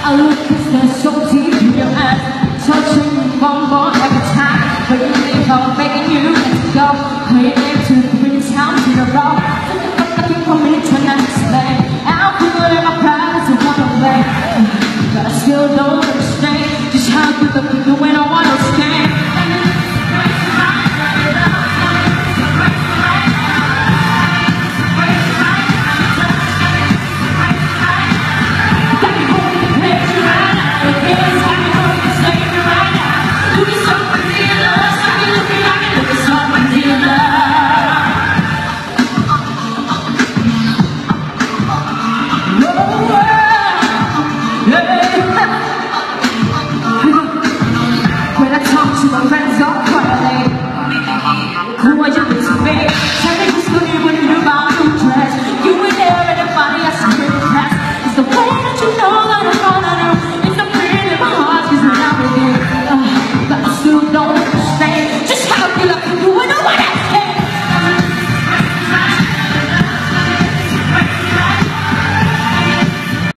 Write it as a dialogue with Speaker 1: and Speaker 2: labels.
Speaker 1: I look at the so deep in your eyes, touching one more every time. But you think I'm begging you to go. Hey, to the green town to the road. Looking for me to explain. I'm feeling my pride is a one away. But I still don't understand just how you look when I want.